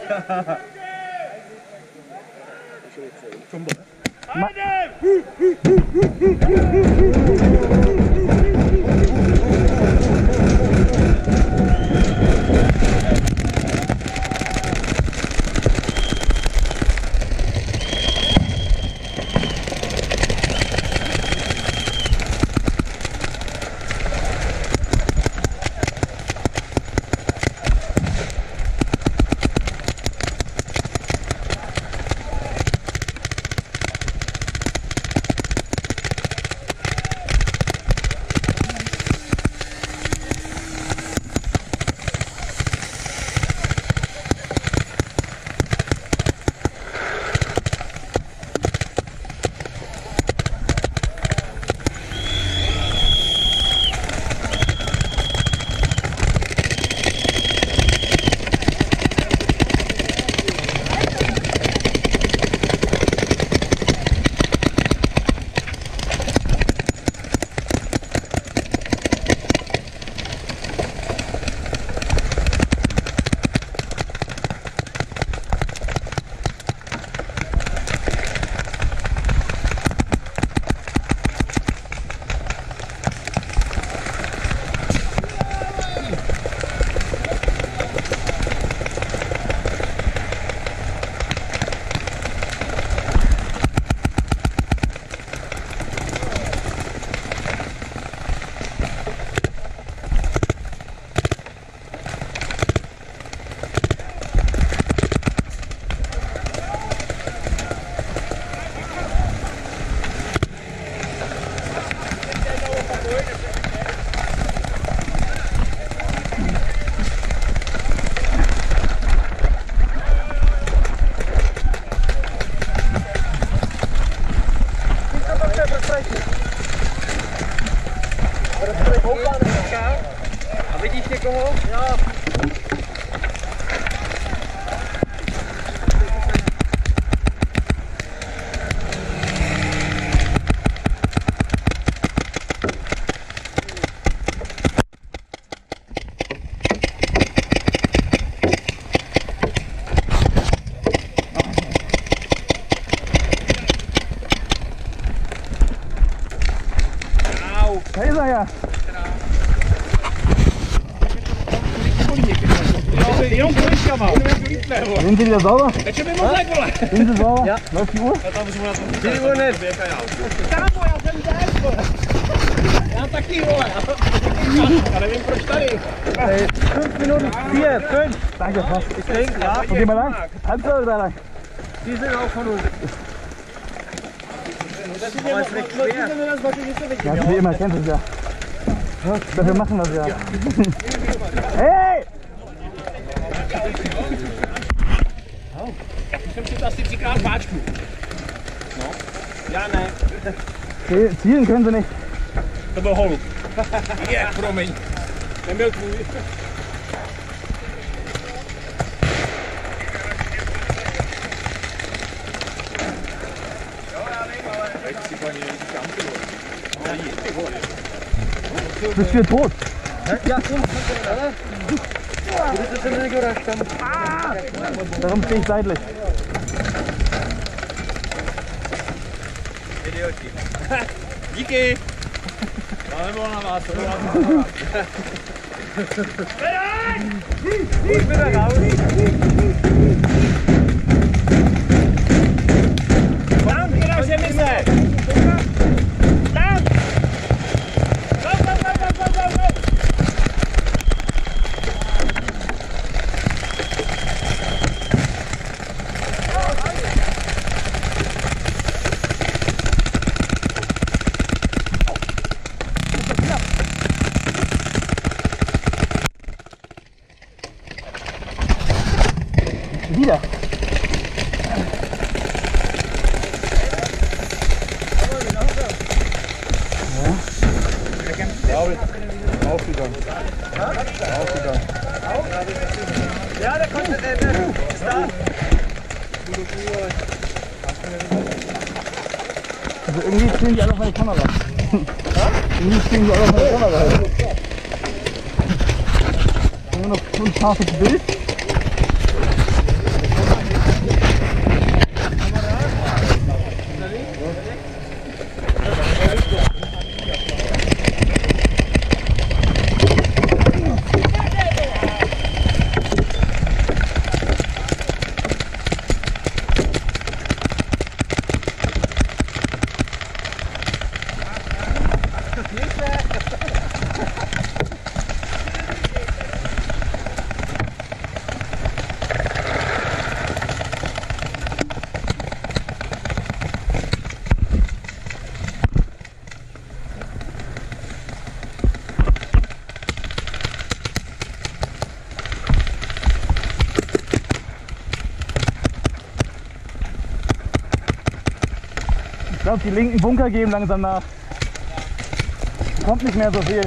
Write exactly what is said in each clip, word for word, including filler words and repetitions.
A vidíš někoho? Jo. Da ist er ja. Sind Sie wieder sauber? Sind Sie sauber? Ja. Läuft die Uhr? Die Uhr nicht. Fünf Minuten, vier, fünf. Danke, fast. Ich denke, ja. Und geh mal lang. Halbzeit oder lang? Die sind auch von uns. Aber es ist recht schwer. Ja, wie immer, kennst du es ja. Dafür machen wir es ja. Hey! fünfundachtzig Grad Fahrtstuhl. Ja, nein. Zielen können sie nicht. Überholung. Ja, promiň. Neměl tvůj. Bist du tot? Ja, oder? Das ist ein Regelrecht. Darum stehe ich seitlich. Díky! Máme bylo na vás, Pojďme na raus! Tam, i na zemi se! Tam! Go, go, go, go, go, go, go! Wieder. Ja. Aufgegangen. Aufgegangen. Ja, der konnte, der, der ist da. Also irgendwie stehen die alle auf meine Kamera. Irgendwie stehen die alle auf meine Kamera. Nur noch so ein scharfes Bild. glaube, die linken Bunker geben langsam nach. Kommt nicht mehr so viel.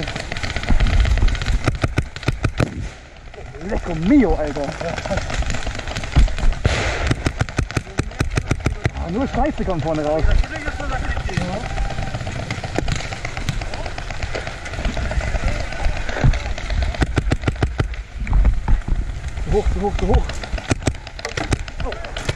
Lecco mio, Alter. Ah, nur Scheiße kommt vorne raus. Zu hoch, zu hoch, zu hoch. Oh.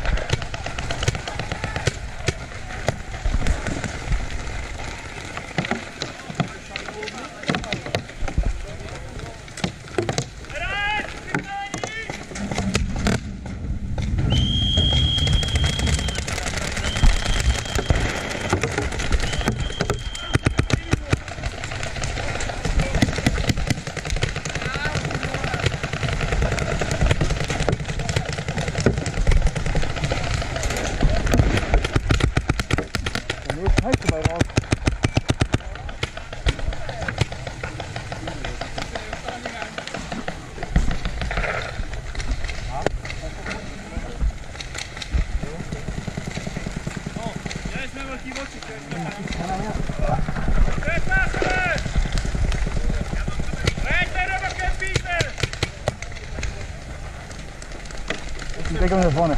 Die Deckung hier vorne.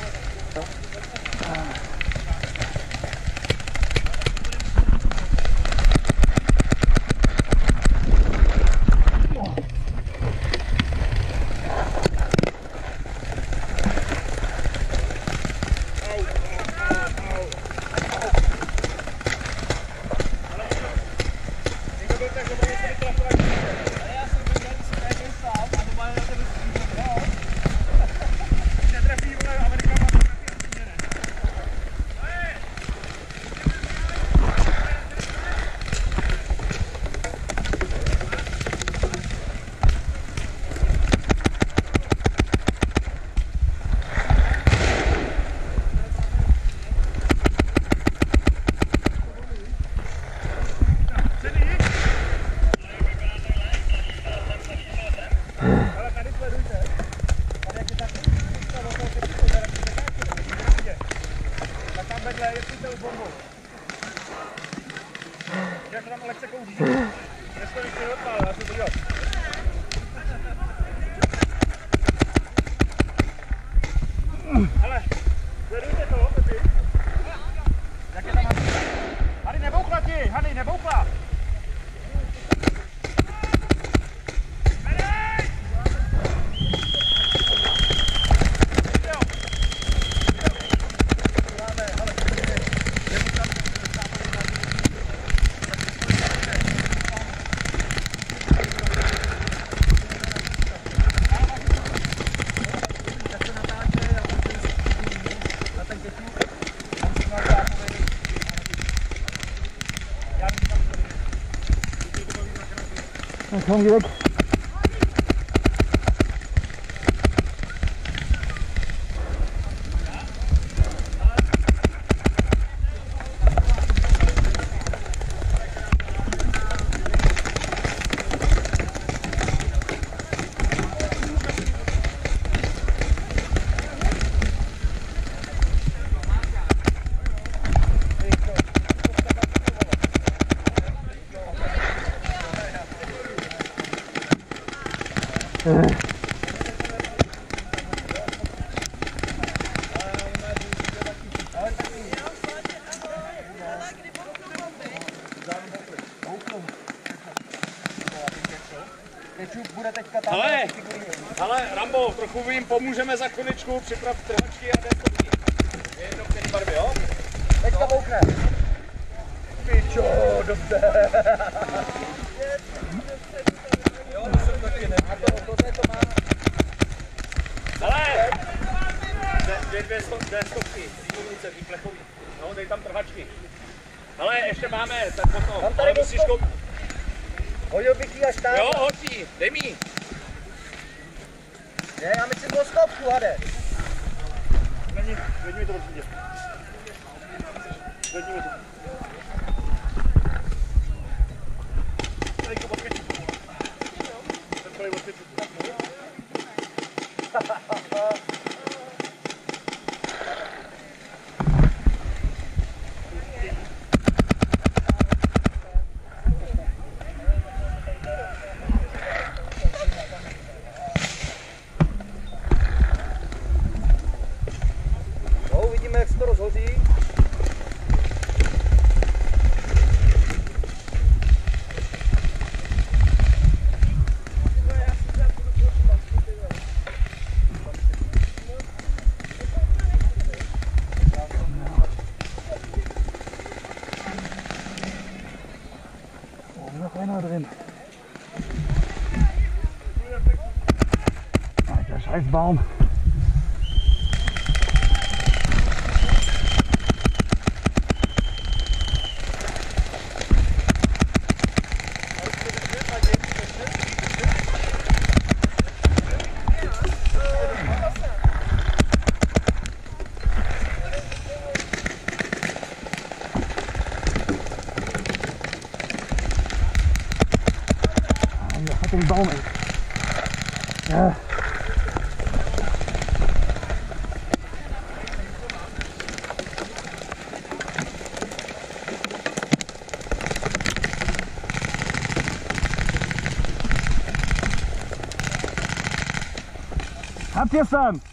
Komm, geh weg. Ale, ale Rambo, trochu jim pomůžeme za chviličku, připrav trhačky a deskovky. Je jedno, který barvy, jo? Teďka boukne. Pičo, dobře. Jo, to jsem taky ne. A to, tohle to má. Ale, dvě, dvě, sto, dvě stovky, výbornice, výplechový. No, dej tam trhačky. Ale ještě máme, tak potom, ale musíš koupit. Hodil bych jí až tam. Jo, hoď jí, dej mi. Ne, já myslím do stovku, hade. Není, vedni mi to určitě. Vedni mi to. Tady to odpěčit. Ten tady odpěčit. uvidíme, jak se to rozhodí. Noch einer drin. Alter, scheiß Baum. Den Baum, ey. Ja. Habt ihr es dann?